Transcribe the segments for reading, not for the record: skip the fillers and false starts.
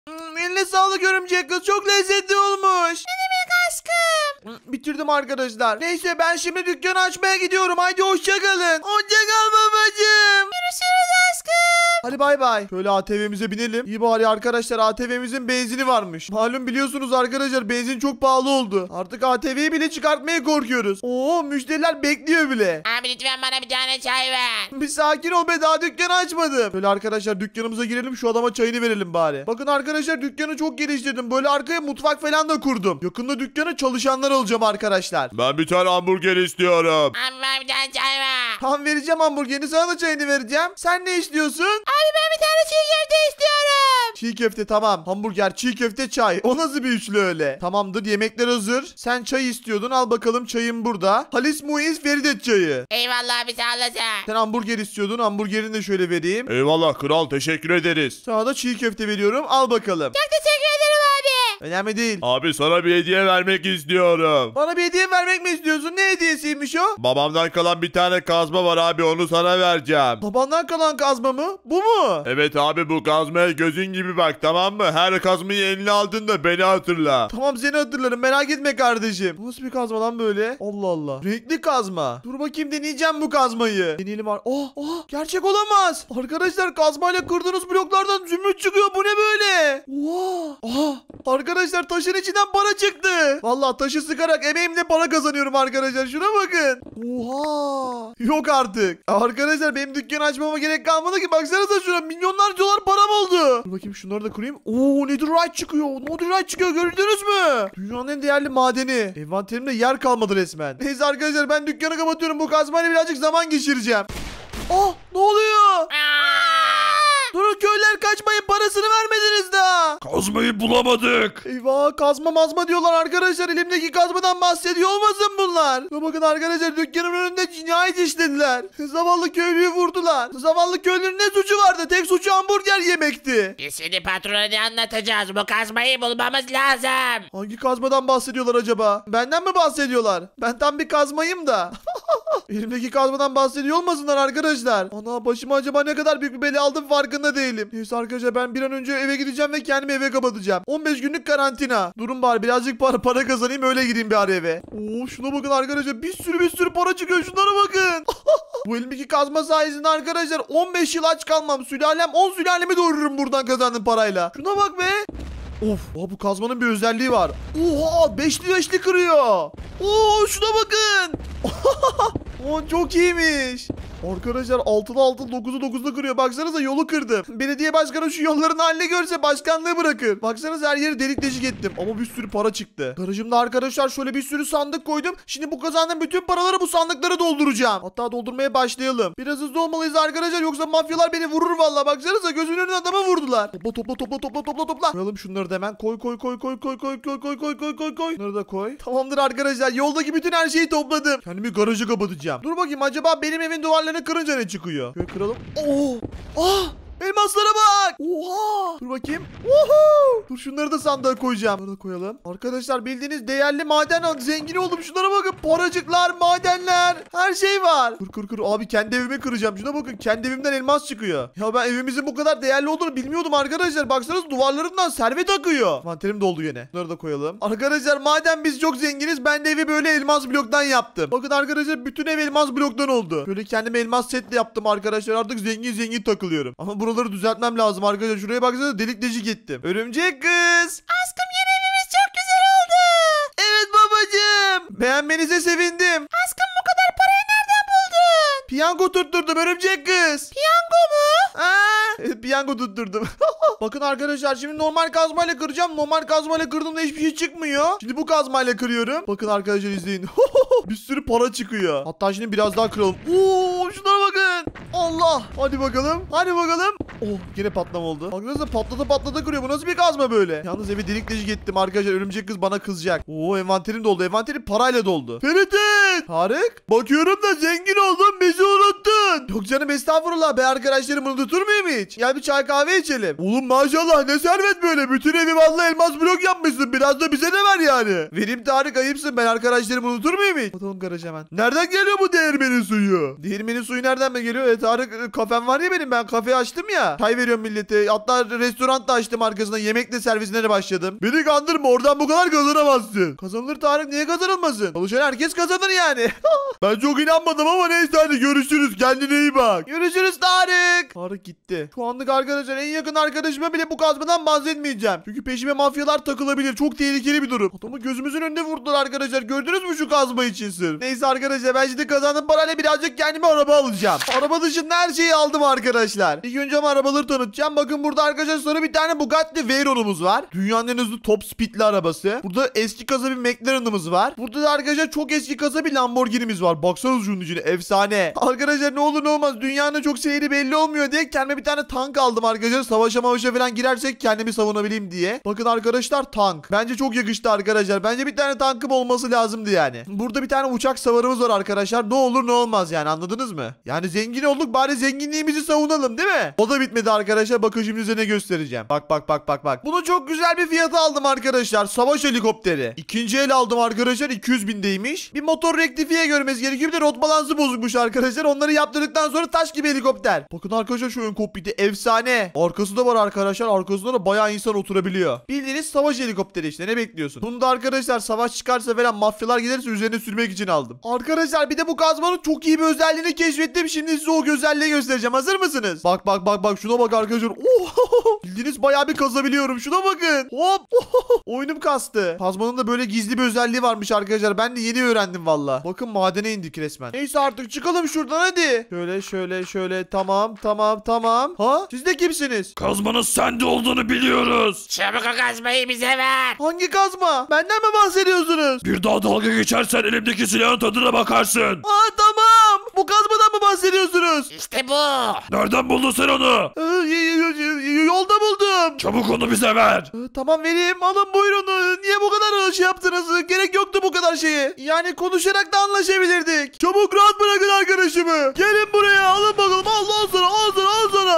Eline sağlık örümcek kız. Çok lezzetli olmuş. Ne demek aşkım? Bitirdim arkadaşlar. Neyse ben şimdi dükkanı açmaya gidiyorum. Haydi hoşçakalın. Hoşçakal babacığım. Görüşürüz aşkım. Hadi bay bay. Şöyle ATV'mize binelim. İyi bari arkadaşlar, ATV'mizin benzini varmış. Malum biliyorsunuz arkadaşlar, benzin çok pahalı oldu. Artık ATV'yi bile çıkartmaya korkuyoruz. Oo, müşteriler bekliyor bile. Abi lütfen bana bir tane çay ver. Bir sakin ol be, daha dükkanı açmadım. Böyle arkadaşlar dükkanımıza girelim, şu adama çayını verelim bari. Bakın arkadaşlar, dükkanı çok geliştirdim. Böyle arkaya mutfak falan da kurdum. Yakında dükkana çalışanlar alacağım arkadaşlar. Ben bir tane hamburger istiyorum. Abi bana bir tane çay ver. Tamam, vereceğim hamburgerini, sana da çayını vereceğim. Sen ne istiyorsun? Abi ben bir tane çiğ köfte istiyorum. Çiğ köfte, tamam. Hamburger, çiğ köfte, çay. O nasıl bir üçlü öyle? Tamamdır, yemekler hazır. Sen çay istiyordun, al bakalım, çayın burada. Halis Muiz Feridet çayı. Eyvallah abi, sağ olasın. Sen hamburger istiyordun, hamburgerini de şöyle vereyim. Eyvallah kral, teşekkür ederiz. Sana da çiğ köfte veriyorum, al bakalım. Çok teşekkür ederim abi. Önemli değil. Abi sana bir hediye vermek istiyorum. Bana bir hediye vermek mi istiyorsun? Ne hediyesiymiş o? Babamdan kalan bir tane kazma var abi, onu sana vereceğim. Babandan kalan kazma mı? Bu mu? Evet abi, bu kazmaya gözün gibi bak, tamam mı? Her kazmayı eline aldığında beni hatırla. Tamam, seni hatırlarım, merak etme kardeşim. Bu nasıl bir kazma lan böyle? Allah Allah. Renkli kazma. Dur bakayım, deneyeceğim bu kazmayı. Deneyelim. Gerçek olamaz. Arkadaşlar, kazmayla kırdığınız bloklardan zümrüt çıkıyor. Bu ne böyle? Arkadaşlar, taşın içinden para çıktı. Vallahi taşı sıkarak emeğimle para kazanıyorum arkadaşlar. Şuna bakın. Oha. Yok artık. Arkadaşlar, benim dükkanı açmama gerek kalmadı ki. Baksanıza şuna, milyonlarca dolar param oldu. Dur bakayım, şunları da kırayım. Netherite çıkıyor. Netherite çıkıyor, gördünüz mü? Dünyanın en değerli madeni. Envanterimde yer kalmadı resmen. Neyse arkadaşlar, ben dükkanı kapatıyorum. Bu kazmayla birazcık zaman geçireceğim. Ne oluyor? Durun köylüler, kaçmayın, parasını vermediniz daha. Kazmayı bulamadık. Eyvah, kazma mazma diyorlar arkadaşlar. Elimdeki kazmadan bahsediyor olmasın bunlar? Dur bakın arkadaşlar, dükkanımın önünde cinayet işlediler. Zavallı köylüyü vurdular. Zavallı köylünün ne suçu vardı? Tek suçu hamburger yemekti. Biz seni patrona ne anlatacağız? Bu kazmayı bulmamız lazım. Hangi kazmadan bahsediyorlar acaba? Benden mi bahsediyorlar? Ben tam bir kazmayım da. Elimdeki kazmadan bahsediyor olmasınlar arkadaşlar. Ana, başıma acaba ne kadar büyük bir bela aldım farkında değilim. Neyse arkadaşlar, ben bir an önce eve gideceğim ve kendimi eve kapatacağım. 15 günlük karantina. Durun bari birazcık para kazanayım, öyle gideyim bir eve. Şuna bakın arkadaşlar, bir sürü para çıkıyor, şunlara bakın. Bu elimdeki kazma sayesinde arkadaşlar 15 yıl aç kalmam. Sülalem 10 sülalemi doğururum buradan kazandığım parayla. Şuna bak be. Bu kazmanın bir özelliği var. Oha, beşli kırıyor. Şuna bakın. Çok iyiymiş. Arkadaşlar 6'da 6, 9'u 9'da kırıyor. Baksanıza, yolu kırdım. Belediye başkanı şu yolların halini görse başkanlığı bırakır. Baksanıza, her yeri delik deşik ettim. Ama bir sürü para çıktı. Garajımda arkadaşlar şöyle bir sürü sandık koydum. Şimdi bu kazandığım bütün paraları bu sandıklara dolduracağım. Hatta doldurmaya başlayalım. Biraz hızlı olmalıyız arkadaşlar, yoksa mafyalar beni vurur valla. Baksanıza, gözünün önüne adamı vurdular. Topla. Koyalım şunları da hemen. Koy. Bunları da koy. Tamamdır arkadaşlar, yoldaki bütün her şeyi topladım. Kendimi garajı kapatacağım. Dur bakayım, acaba benim evin duvarlarını kırınca ne çıkıyor? Şöyle kıralım. Elmaslara bak. Oha. Dur bakayım. Dur, şunları da sandığa koyacağım. Bunları da koyalım. Arkadaşlar, bildiğiniz değerli maden aldım. Zengin oldum. Şunlara bakın. Paracıklar, madenler. Her şey var. Kır. Abi, kendi evimi kıracağım. Şuna bakın. Kendi evimden elmas çıkıyor. Ya ben evimizin bu kadar değerli olduğunu bilmiyordum arkadaşlar. Baksanız, duvarlarından servet akıyor. Manterim doldu yine. Bunları da koyalım. Arkadaşlar, madem biz çok zenginiz, ben de evi böyle elmas bloktan yaptım. Bakın arkadaşlar, bütün ev elmas bloktan oldu. Böyle kendime elmas setle yaptım arkadaşlar. Artık zengin takılıyorum. Ama buraları düzeltmem lazım arkadaşlar. Şuraya baksanıza, delik deşik ettim. Örümcek kız. Aşkım, yeni evimiz çok güzel oldu. Evet babacığım. Beğenmenize sevindim. Aşkım, bu kadar parayı nereden buldun? Piyango tutturdum örümcek kız. Piyango mu? Piyango tutturdum. Bakın arkadaşlar, şimdi normal kazmayla kıracağım. Normal kazmayla kırdığımda hiçbir şey çıkmıyor. Şimdi bu kazmayla kırıyorum. Bakın arkadaşlar, izleyin. Bir sürü para çıkıyor. Hatta şimdi biraz daha kıralım. Şunlara bakın. Allah. Hadi bakalım. Yine patlama oldu. Bakın patlata kırıyor. Bu nasıl bir kazma böyle? Yalnız evi delik deşik ettim arkadaşlar. Örümcek kız bana kızacak. Envanterim doldu. Envanterim parayla doldu. Feridet. Tarık. Bakıyorum da zengin oldun. Bizi unuttun. Yok canım, estağfurullah. Be arkadaşlarım, unutur muyum hiç? Gel bir çay kahve içelim. Oğlum maşallah, ne servet böyle. Bütün evi vallahi elmas blok yapmışsın. Biraz da bize de ver yani. Vereyim Tarık, ayıpsın. Ben arkadaşlarımı unutur muyum hiç? Bakalım garaj hemen. Nereden geliyor bu değirmenin suyu? Değirmenin suyu nereden mi geliyor? Tarık, kafem var ya benim, ben kafe açtım ya. Çay veriyorum millete. Hatta restoran da açtım arkasında. Yemekle servisine de başladım. Beni kandırma, oradan bu kadar kazanamazsın. Kazanılır Tarık, niye kazanılmasın? Çalışan herkes kazanır yani. Ben çok inanmadım ama neyse, hadi görüşürüz. Kendine iyi bak. Görüşürüz Tarık. Tarık gitti. Şu anlık arkadaşlar en yakın arkadaşıma bile bu kazmadan bahsetmeyeceğim. Çünkü peşime mafyalar takılabilir. Çok tehlikeli bir durum. Adamı gözümüzün önünde vurdular arkadaşlar. Gördünüz mü şu kazma için sırf? Neyse arkadaşlar, ben şimdi kazandığım parayla birazcık kendime araba alacağım. Araba dışında her şeyi aldım arkadaşlar. İlk önce ama arabaları tanıtacağım. Bakın burada arkadaşlar sonra bir tane Bugatti Veyron'umuz var. Dünyanın en hızlı top speedli arabası. Burada eski kasa bir McLaren'ımız var. Burada da arkadaşlar çok eski kasa bir Lamborghini'miz var. Baksanıza şunun içine, efsane. Arkadaşlar ne olur ne olmaz, dünyanın çok seyri belli olmuyor diye kendime bir tane tank aldım arkadaşlar. Savaşa falan girersek kendimi savunabileyim diye. Bakın arkadaşlar, tank. Bence çok yakıştı arkadaşlar. Bence bir tane tankım olması lazımdı yani. Burada bir tane uçak savarımız var arkadaşlar. Ne olur ne olmaz yani, anladınız mı? Yani zengin olduk, bari zenginliğimizi savunalım değil mi? O da bitmedi arkadaşlar. Bakın şimdi size ne göstereceğim. Bak. Bunu çok güzel bir fiyata aldım arkadaşlar. Savaş helikopteri. İkinci el aldım arkadaşlar. 200 bindeymiş. Bir motor rektifiye görmesi gerekiyor. Bir de rot balansı bozukmuş arkadaşlar. Onları yaptırdıktan sonra taş gibi helikopter. Bakın arkadaşlar şu ön kokpiti efsane. Arkası da var arkadaşlar. Arkasında da bayağı insan oturabiliyor. Bildiğiniz savaş helikopteri işte. Ne bekliyorsun? Bunu da arkadaşlar savaş çıkarsa falan, mafyalar gelirse üzerine sürmek için aldım. Arkadaşlar bir de bu kazmanın çok iyi bir özelliğini keşfettim. Şimdi size o özelliği göstereceğim. Hazır mısınız? Bak. Şuna bak arkadaşlar. Oh! Bildiğiniz bayağı bir kazabiliyorum. Şuna bakın. Hop. Oyunum kastı. Kazmanın da böyle gizli bir özelliği varmış arkadaşlar. Ben de yeni öğrendim valla. Bakın madene indik resmen. Neyse artık çıkalım şuradan hadi. Şöyle. Tamam. Ha? Siz de kimsiniz? Kazmanın sende olduğunu biliyoruz. Çabuk o kazmayı bize ver. Hangi kazma? Benden mi bahsediyorsunuz? Bir daha dalga geçersen elimdeki silahın tadına bakarsın. Aa tamam. Bu kazmadan mı bahsediyorsunuz? İşte bu. Nereden buldun sen onu? Yolda buldum. Çabuk onu bize ver. Tamam vereyim. Alın buyurun. Niye bu kadar şey yaptınız? Gerek yoktu bu kadar şeyi. Yani konuşarak da anlaşabilirdik. Çabuk rahat bırakın arkadaşımı. Gelin buraya, alın bakalım. Al sana.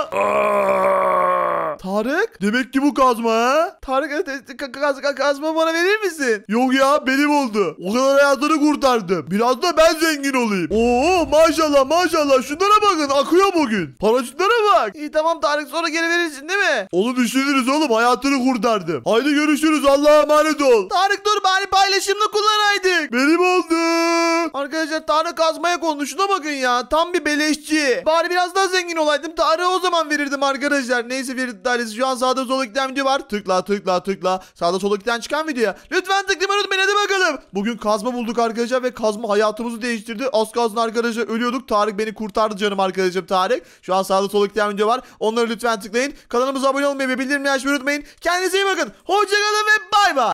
Aa! Tarık? Demek ki bu kazma ha? Tarık kazma bana verir misin? Yok ya, benim oldu. O kadar hayatını kurtardım. Biraz da ben zengin olayım. Oo maşallah. Şunlara bakın, akıyor bugün. Paracıklara bak. İyi tamam Tarık, sonra geri verirsin değil mi? Onu düşünürüz oğlum, hayatını kurtardım. Haydi görüşürüz, Allah'a emanet ol. Tarık dur, bari paylaşımlı kullanaydık. Benim oldu. Arkadaşlar Tarık kazmaya kondu, şuna bakın ya. Tam bir beleşçi. Bari biraz daha zengin olaydım, Tarık'a o zaman verirdim arkadaşlar. Neyse verirdim. Şu an sağda sola giden video var. Tıkla. Sağda sola giden çıkan videoya. Lütfen tıklamayı unutmayın, hadi bakalım. Bugün kazma bulduk arkadaşlar ve kazma hayatımızı değiştirdi. Az kalsın arkadaşlar ölüyorduk. Tarık beni kurtardı, canım arkadaşım Tarık. Şu an sağda sola giden video var. Onları lütfen tıklayın. Kanalımıza abone olmayı ve bildirimleri açmayı unutmayın. Kendinize iyi bakın. Hoşçakalın ve